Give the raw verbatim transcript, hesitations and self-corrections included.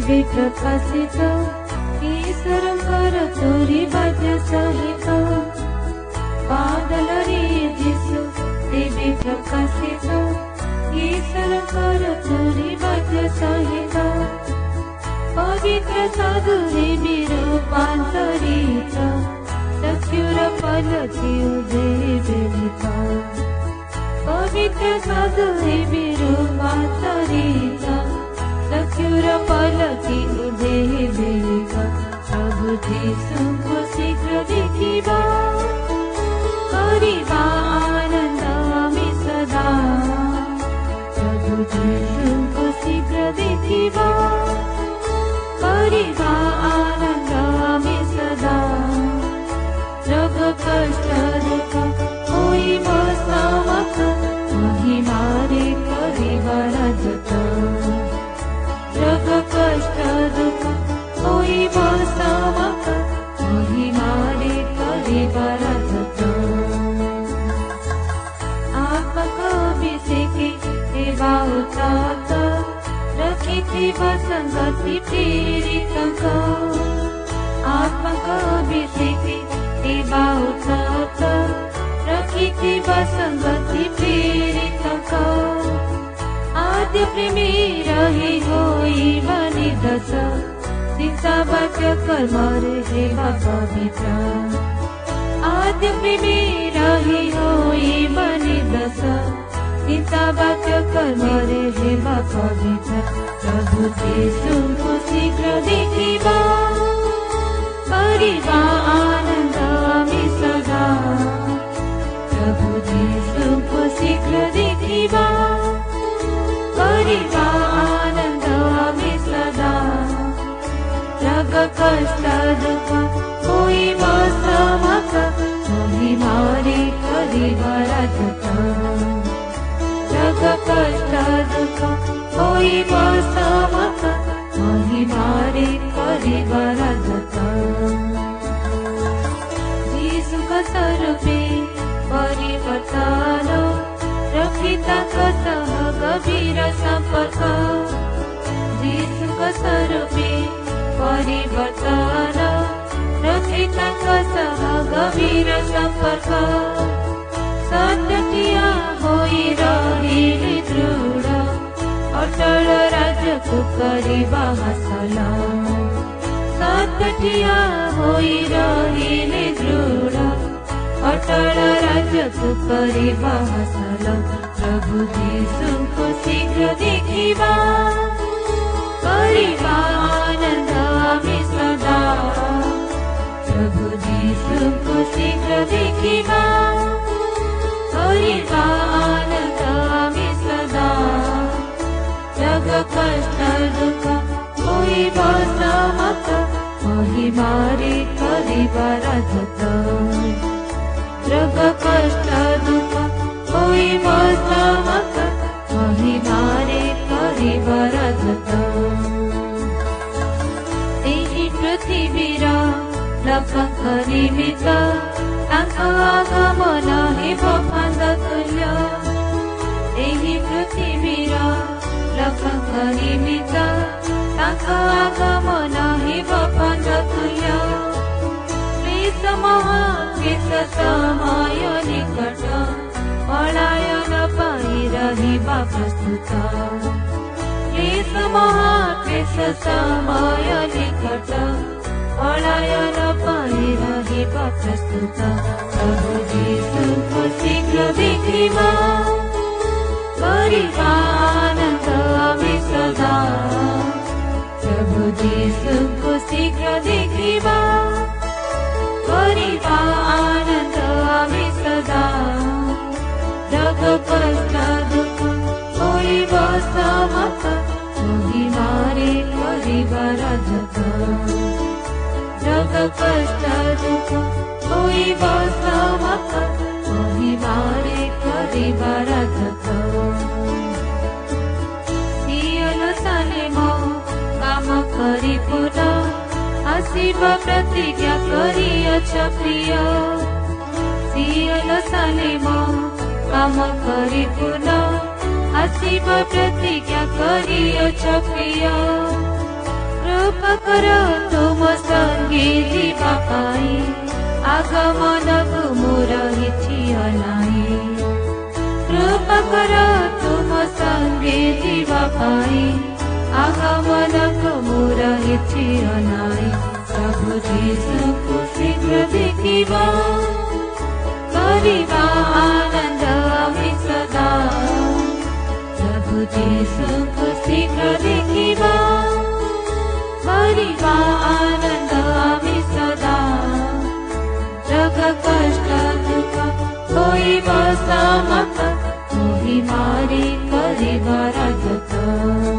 तेबे प्रकाशित ईश्वरଙ୍କର ତୋରି ବାଦ୍ୟ ସହିତ ବାଦଲରେ ଯୀଶୁ ତେବେ ପ୍ରକାଶିତ ଈଶ୍ୱରଙ୍କର ତୋରି ବାଦ୍ୟ ସହିତ ପବିତ୍ର ସାଧୁରେ ରୂପାନ୍ତରିତ ଚକ୍ଷୁର ପଲକି ଉଦ୍ବେଳିତ ପବିତ୍ର ସାଧୁରେ ରୂପାନ୍ତରିତ ଚକ୍ଷୁର ପଲକି ଉଦ୍ବେଳିତ ପ୍ରଭୁ ଯୀଶୁଙ୍କୁ ଶୀଘ୍ର ଦେଖିବା କରିବା ଆନନ୍ଦ ଆମେ ସଦା ପ୍ରଭୁ ଯୀଶୁଙ୍କୁ ଶୀଘ୍ର ଦେଖିବା କରିବା ଆନନ୍ଦ ଆମେ ସଦା ରୋଗ କଷ୍ଟ ଦୁଃଖ ହୋଇବ ସମସ୍ତ ମହିମାରେ କରିବା ରାଜତ ରୋଗ କଷ୍ଟ ଦୁଃଖ ହୋଇବ ସମସ୍ତ ମହିମାରେ କରିବା ରାଜତ ଆତ୍ମକ ଅଭିଷେକେ ହେବା ଉତ୍ତତ ରଖିଥିବା ସଂଗତି ପ୍ରେରିତଙ୍କ ଆତ୍ମକ ଅଭିଷେକେ ହେବା ଉତ୍ତତ ରଖିଥିବା ସଂଗତି ପ୍ରେରିତଙ୍କ आद्य प्रेमी रही होइबा निर्दोष शिक्षा वाक्य कर्मरे हेबा पवित्र आद्य प्रेमी रही होइबा निर्दोष शिक्षा वाक्य कर्मरे हेबा पवित्र प्रभु यीशुଙ୍କୁ ଶୀଘ୍ର ଦେଖିବା କରିବା ଆନନ୍ଦ ଆମେ ସଦା ପ୍ରଭୁ ଯୀଶୁଙ୍କୁ ଶୀଘ୍ର ଦେଖିବା କରିବା ଆନନ୍ଦ ଆମେ ସଦା ରୋଗ କଷ୍ଟ ଦୁଃଖ ହୋଇବ ସମସ୍ତ ମହିମାରେ କରିବା ରାଜତ ରୋଗ କଷ୍ଟ ଦୁଃଖ ହୋଇବ ସମସ୍ତ ମହିମାରେ କରିବା ରାଜତ ଯୀଶୁଙ୍କ ସ୍ୱରୂପେ ପରିବର୍ତ୍ତନ ରଖିତାଙ୍କ ସହ ଗଭୀର ସମ୍ପର୍କ ଯୀଶୁଙ୍କ ସ୍ୱରୂପେ ପରିବର୍ତ୍ତନ ରଖିତାଙ୍କ ସହ ଗଭୀର ସମ୍ପର୍କ ସତ୍ୟଠିଆ ହୋଇ ରହିଲେ ଦୃଢ଼ ଅଟଳ ରାଜକୁ କରିବା ହାସଲ ସତ୍ୟଠିଆ ହୋଇ ରହିଲେ ଦୃଢ଼ ଅଟଳ ରାଜକୁ କରିବା ହାସଲ ପ୍ରଭୁ ଯୀଶୁଙ୍କୁ ଶୀଘ୍ର ଦେଖିବା କରିବା ଆନନ୍ଦ ଆମେ ସଦା ପ୍ରଭୁ ଯୀଶୁଙ୍କୁ ଶୀଘ୍ର ଦେଖିବା କରିବା ଆନନ୍ଦ ଆମେ ସଦା ରୋଗ କଷ୍ଟ ଦୁଃଖ ହୋଇବ ସମସ୍ତ ମହିମାରେ କରିବା ରାଜତ ରୋଗ କଷ୍ଟ ଦୁଃଖ ହୋଇବ ସମସ୍ତ ମହିମାରେ କରିବା ରାଜତ ଏହି ପୃଥିବୀର ଲୋକଙ୍କ ନିମିତ୍ତ ତାଙ୍କ ଆଗମନ ହେବ ଫାନ୍ଦ ତୁଲ୍ୟ ଏହି ପୃଥିବୀର ଲୋକଙ୍କ ନିମିତ୍ତ ତାଙ୍କ ଆଗମନ ହେବ ଫାନ୍ଦ ତୁଲ୍ୟ କ୍ଲେଶ ସମୟ ନିକଟ ପଳାୟନ ପାଇଁ ରହିବା ପ୍ରସ୍ତୁତ କ୍ଲେଶ ମହାକ୍ଲେଶ ସମୟ ନିକଟ ପଳାୟନ ପାଇଁ ରହିବା ପ୍ରସ୍ତୁତ ପ୍ରଭୁ ଯୀଶୁଙ୍କୁ ଶୀଘ୍ର ଦେଖିବା କରିବା ଆନନ୍ଦ ଆମେ ସଦା ପ୍ରଭୁ ଯୀଶୁଙ୍କୁ ଶୀଘ୍ର ଦେଖିବା କରିବା ଆନନ୍ଦ ଆମେ ସଦା ରୋଗ କଷ୍ଟ ଦୁଃଖ ହୋଇବ ସମସ୍ତ ମହିମାରେ କରିବା ରାଜତ ରୋଗ କଷ୍ଟ ଦୁଃଖ ହୋଇବ ସମସ୍ତ ମହିମାରେ କରିବା ରାଜତ ସିୟୋନ କାମ କରି ପୁନଃ ଆସିବ ପ୍ରତିଜ୍ଞା କରିଅଛ ପ୍ରିୟ ସିୟୋନ ସାଲେମ କାମ କରି ପୁନଃ ଆସିବ ପ୍ରତିଜ୍ଞା କରିଅଛ ପ୍ରିୟ कृपा करो तुम संगे जीवा पाई आगमन को मोर इछि अनाई कृपा करो तुम संगे जीवा पाई आगमन को मोर इछि अनाई प्रभु जीशु को शीघ्र देखिबा करिबा आनंद आमि सदा प्रभु जीशु को शीघ्र देखिबा करिबा आनंद आमि सदा जग कष्ट दुख होइब समाप्त मोहि मारी करिबा राजत।